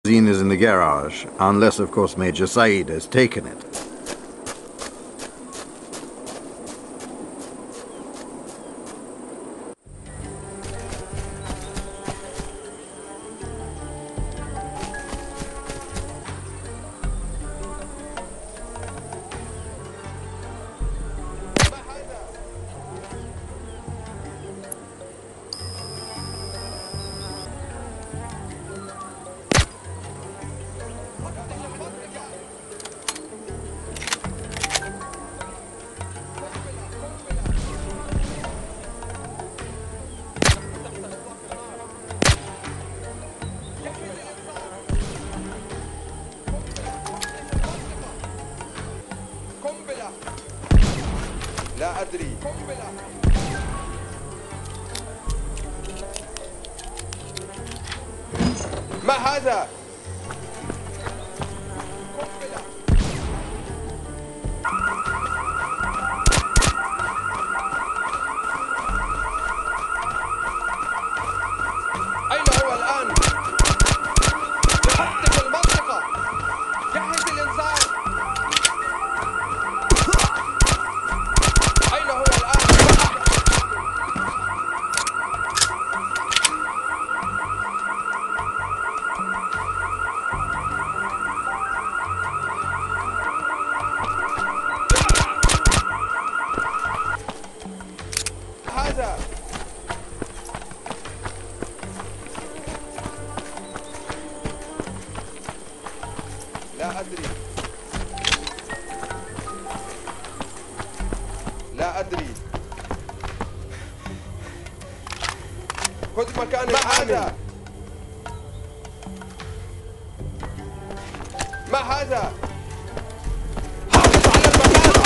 is in the garage, unless of course Major Said has taken it. لا أدري. ما هذا؟ أين هو الآن؟ يحطم المنطقة. جهز الإنذار. أين هو الآن؟ هذا لا أدري. لا أدري. خذ مكان آمن. ما هذا؟ حافظ على المكان.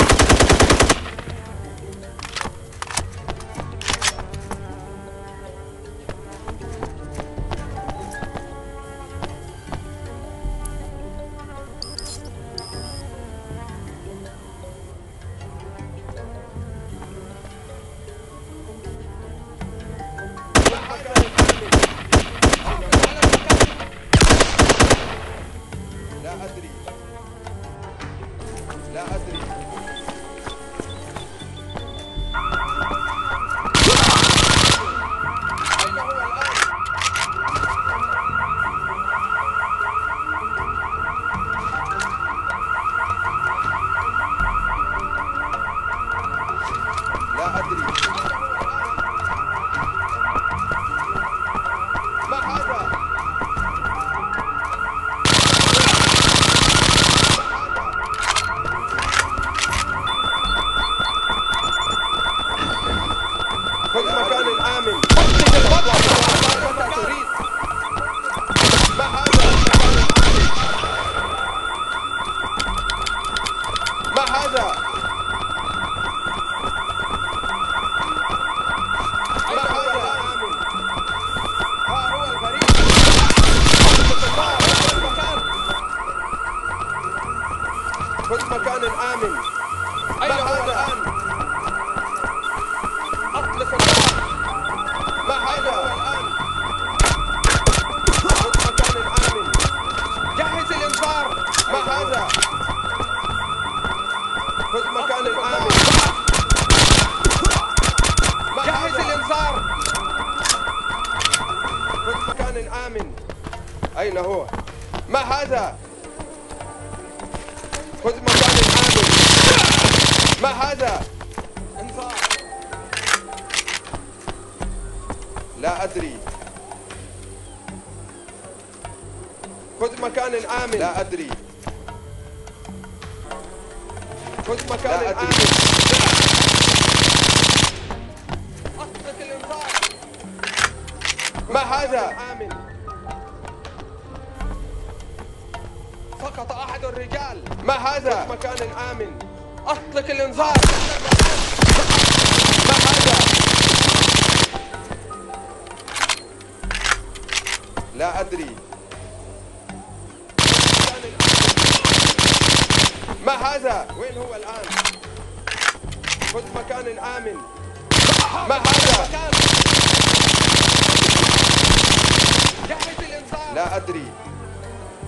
لا أدري. لا أدري. أين هو الآن؟ لا أدري. ما هذا؟ خذ مكان آمن. متى تريد؟ ما هذا؟ ما هذا؟ أين هو الآمن؟ ها هو البريد. خذ مكان آمن. أين هو الآن؟ أطلق النار. ما هذا الآن؟ خذ مكان آمن. جهز الإنذار. ما هذا؟ خذ مكان آمن. جهز الإنذار. خذ مكان آمن. أين هو؟ ما هذا؟ خذ مكان آمن. ما هذا؟ انذار. لا أدري. خذ مكان آمن. لا أدري. خذ مكان آمن. أطلق الإنذار. ما هذا؟ آمن. سقط أحد الرجال. ما هذا؟ خذ مكان آمن. أطلق الإنذار. ما هذا؟ لا أدري. ما هذا؟ وين هو الآن؟ خذ مكان آمن. ما هذا؟ جهز الإنذار. لا أدري.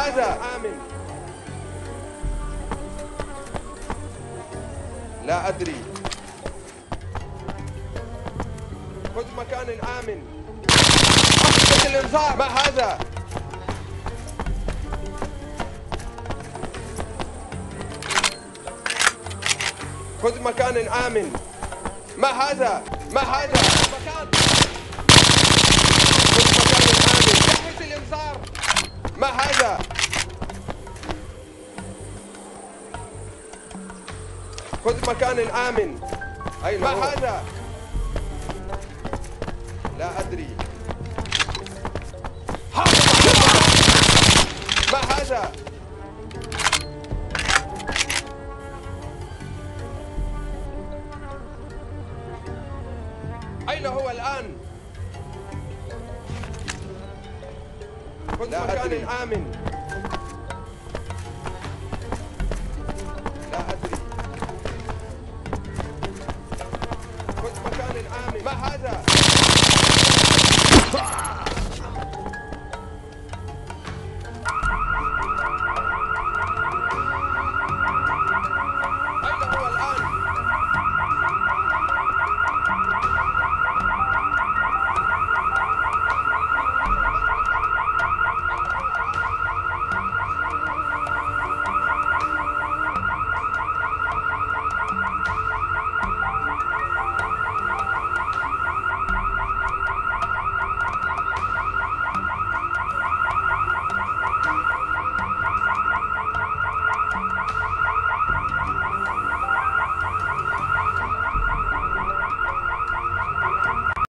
هذا؟ آمن. لا أدري. خذ مكان آمن. أحدث الإنذار. ما هذا؟ خذ مكان آمن. ما هذا؟ ما هذا؟ مكان. خذ مكان آمن. جهز الإنذار. ما هذا؟ خذ مكان آمن. أين ما هذا؟ لا أدري. ما هذا؟ أين هو الآن؟ خذ مكان آمن. لا أدري. خذ مكان آمن. ما هذا؟